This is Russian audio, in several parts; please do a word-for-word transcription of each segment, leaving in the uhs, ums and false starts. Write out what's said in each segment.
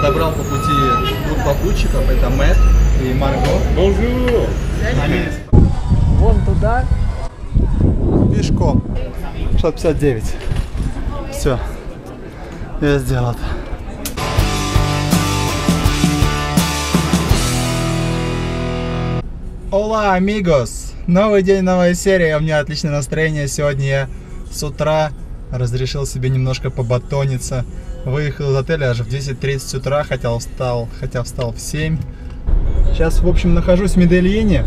подобрал по пути двух попутчиков, это Мэтт и Марго. Bonjour. Они Вон туда. пешком. шестьсот пятьдесят девять. Все, я сделал это. Hola, amigos! Новый день, новая серия. У меня отличное настроение. Сегодня я с утра разрешил себе немножко побатониться. Выехал из отеля аж в десять тридцать утра, хотя встал, хотя встал в семь. Сейчас, в общем, нахожусь в Медельине.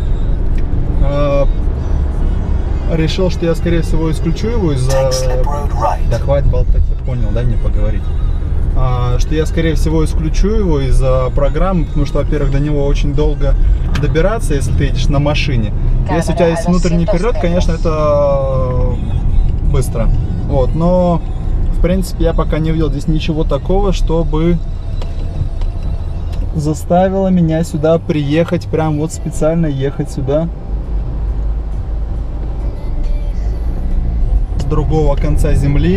Решил, что я, скорее всего, исключу его из-за... Да хватит болтать, я понял, дай мне поговорить. А, что я, скорее всего, исключу его из-за программы, потому что, во-первых, до него очень долго добираться, если ты едешь на машине. Если у тебя есть внутренний перелет, конечно, это быстро. Вот, но, в принципе, я пока не увидел здесь ничего такого, чтобы заставило меня сюда приехать, прям вот специально ехать сюда. С другого конца земли.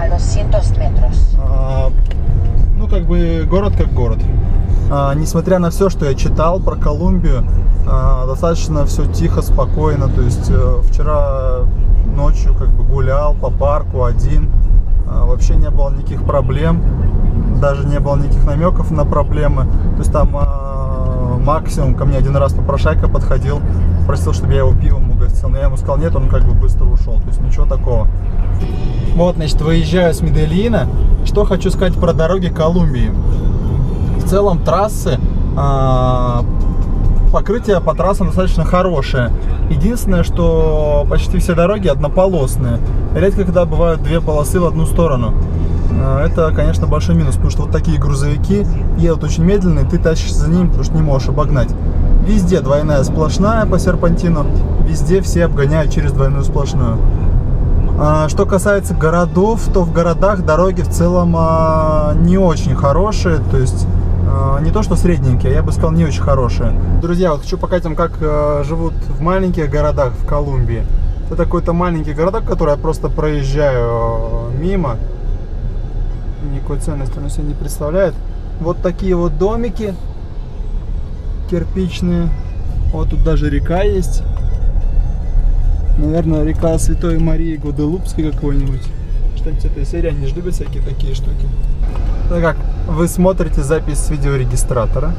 А, ну, как бы, город как город. А, несмотря на все, что я читал про Колумбию, а, достаточно все тихо, спокойно. То есть а, вчера ночью как бы гулял по парку один, а, вообще не было никаких проблем, даже не было никаких намеков на проблемы. То есть там а, максимум ко мне один раз попрошайка подходил, просил, чтобы я его пивом угостил, но я ему сказал нет, он как бы быстро ушел. То есть ничего такого. Вот, значит, выезжаю с Медельина. Что хочу сказать про дороги Колумбии. В целом трассы, а, покрытие по трассам достаточно хорошее. Единственное, что почти все дороги однополосные. Редко когда бывают две полосы в одну сторону. Это, конечно, большой минус, потому что вот такие грузовики едут очень медленно, и ты тащишься за ними, потому что не можешь обогнать. Везде двойная сплошная по серпантину, везде все обгоняют через двойную сплошную. Что касается городов, то в городах дороги в целом не очень хорошие, то есть не то что средненькие, я бы сказал не очень хорошие. Друзья, вот хочу показать вам, как живут в маленьких городах в Колумбии. Это какой-то маленький городок, который я просто проезжаю мимо. Никакой ценности он себе не представляет. Вот такие вот домики кирпичные. Вот тут даже река есть. Наверное, река Святой Марии Гваделупской какой-нибудь. Что-нибудь этой серии, они же любят всякие такие штуки. Ну как, вы смотрите запись с видеорегистратора.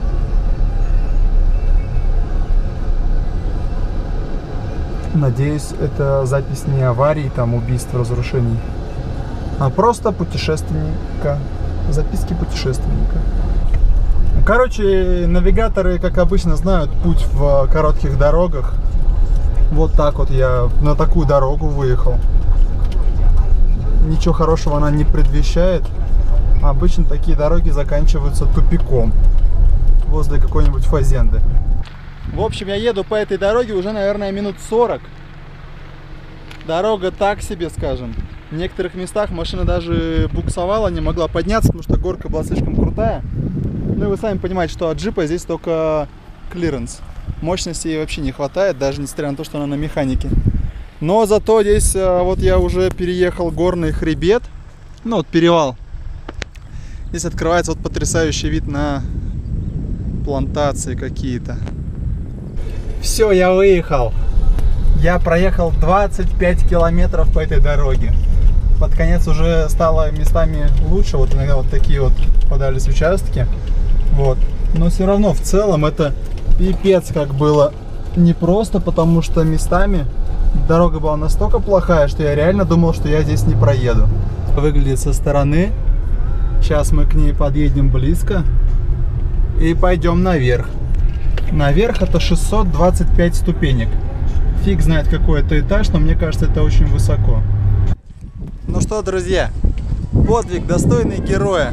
Надеюсь, это запись не аварий, там убийств, разрушений, а просто путешественника. Записки путешественника. Короче, навигаторы, как обычно, знают путь в коротких дорогах. Вот так вот я на такую дорогу выехал. Ничего хорошего она не предвещает. Обычно такие дороги заканчиваются тупиком возле какой-нибудь фазенды. В общем, я еду по этой дороге уже, наверное, минут сорок. Дорога так себе, скажем. В некоторых местах машина даже буксовала, не могла подняться, потому что горка была слишком крутая. Ну и вы сами понимаете, что от джипа здесь только клиренс. Мощности ей вообще не хватает, даже несмотря на то, что она на механике. Но зато здесь вот я уже переехал горный хребет. Ну вот перевал. Здесь открывается вот потрясающий вид на плантации какие-то. Все, я выехал. Я проехал двадцать пять километров по этой дороге. Под конец уже стало местами лучше. Вот иногда вот такие вот попадались участки. Вот. Но все равно в целом это пипец как было непросто, потому что местами дорога была настолько плохая, что я реально думал, что я здесь не проеду. Выглядит со стороны. Сейчас мы к ней подъедем близко и пойдем наверх. Наверх это шестьсот двадцать пять ступенек. Фиг знает какой это этаж, но мне кажется, это очень высоко. Ну что, друзья, подвиг достойный героя.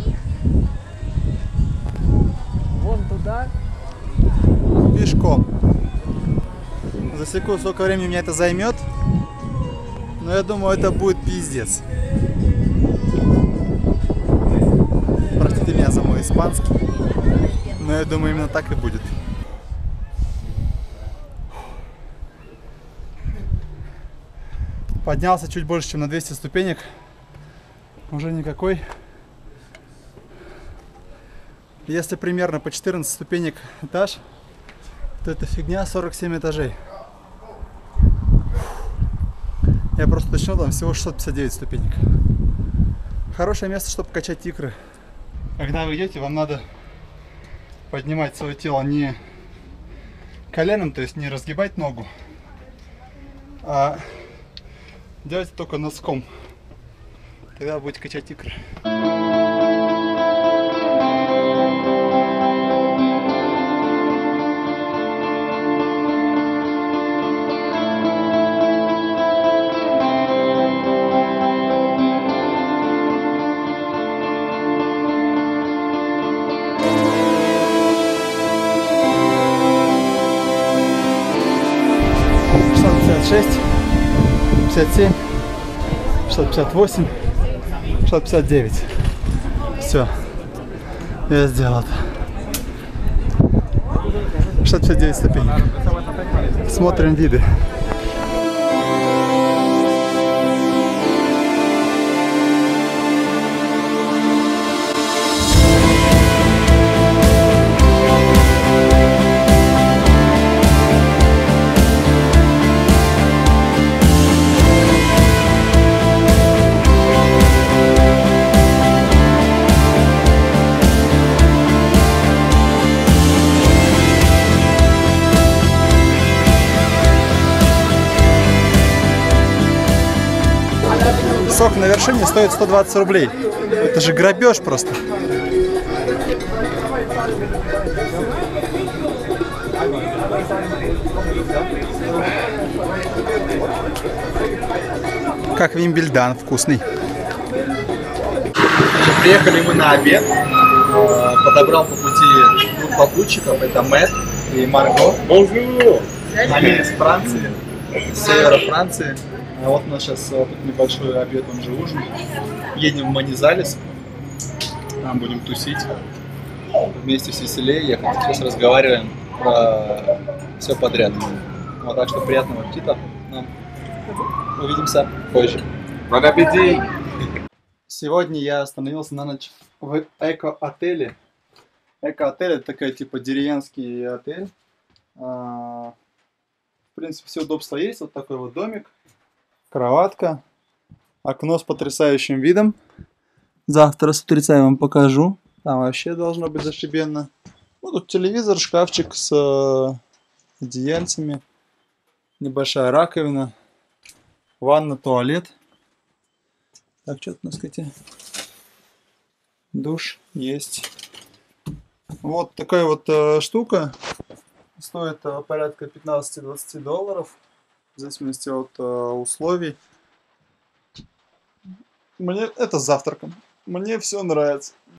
Вон туда. Пешком. Засеку, сколько времени у меня это займет. Но я думаю, это будет пиздец. Простите меня за мой испанский. Но я думаю, именно так и будет. Поднялся чуть больше, чем на двести ступенек. Уже никакой Если примерно по четырнадцать ступенек этаж, то эта фигня сорок семь этажей. Я просто уточнил, там всего шестьсот пятьдесят девять ступенек. Хорошее место, чтобы качать икры. Когда вы идете, вам надо поднимать свое тело не коленом, то есть не разгибать ногу, а делать только носком. Тогда вы будете качать икры. шесть, пятьдесят семь, шестьсот пятьдесят восемь, шестьсот пятьдесят девять. Все, я сделал это. шестьсот пятьдесят девять ступенек. Смотрим виды. Сок на вершине стоит сто двадцать рублей. Это же грабеж просто. Как Вимбельдан, вкусный. Приехали мы на обед. Подобрал по пути двух попутчиков. Это Мэтт и Марго. Они из Франции, с севера Франции. А вот у нас сейчас тут небольшой обед, он же ужин. Едем в Манизалес. Там будем тусить. Вместе с веселее ехать. Сейчас разговариваем про все подряд. Вот, так что приятного аппетита. Нам. Увидимся позже. Bon appétit! Сегодня я остановился на ночь в эко-отеле. Эко-отель — это такой типа деревенский отель. В принципе, все удобства есть. Вот такой вот домик. Кроватка, окно с потрясающим видом. Завтра с утреца я вам покажу. Там вообще должно быть зашибенно. Ну, тут телевизор, шкафчик с э, одеяльцами. Небольшая раковина. Ванна, туалет. Так, что тут у нас, кстати? Душ есть. Вот такая вот э, штука. Стоит э, порядка пятнадцать-двадцать долларов. В зависимости от э, условий. Мне это с завтраком. Мне все нравится.